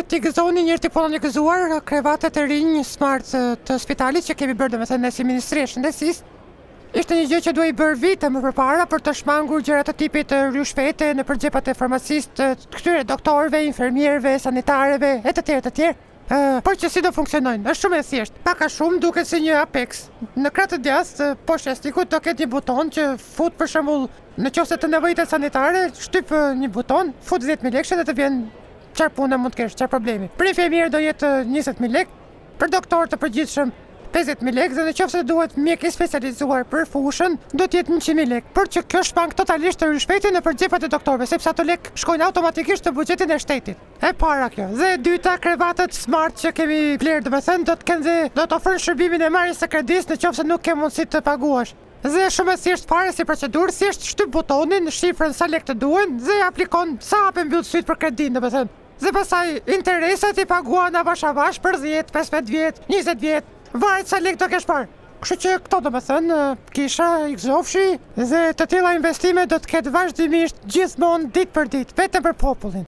t'i gëzoni njërë t'i puna një gëzuar krevatet e rinj smart të spitalit që kemi bërë domethënë ne si Ministri e Shëndetësisë. Ishte një gjë që duhej bërë vite më përpara për të shmangur gjëra të tipit rryshpete në përgjepat e farmacistë, këtyre doktorëve, infermierëve, sanitarëve e të tjerë. Por që si do funksionojnë, është shumë e thjeshtë. Pak a shumë duket si një Apex. Në krah të djathtë poshtë jashtëkut do ketë një buton që fut për shembull në qoftë se të nevojitet sanitare, shtyp një buton, fut 10.000 lekë dhe të vjen çfarë puna mund të kesh, çfarë problemi. Për infermier do jetë 20.000 lekë, për doktor të përgjithshëm 50.000 lekë dhe në qoftë se duhet mjek i specializuar për fushën, do të jetë 100.000 lekë. Por që kjo shpang totalisht të rryshpetin në përgjepat e doktorëve, sepse ato lekë shkojnë automatikisht në buxhetin e shtetit. E para kjo. Dhe e dyta, krevatet smart që kemi blerë, domethënë do të ofrojnë shërbimin e marrjes së kredisë në qoftë se nuk ke mundësi të paguash. Dhe shumë e thjeshtë fare si procedurë, thjesht shtyp butonin, shifrën sa lekë të duhen dhe aplikon sa hapet mbyll syt për kredin, domethënë. Dhe pastaj interesat i paguan avash për 10, 15 vjet, 20 vjet. Varet sa lekë do kesh parë. Kështu që këto domethënë kisha i gëzofshi dhe të tilla investime do të ketë vazhdimisht gjithmonë ditë për ditë, vetëm për popullin.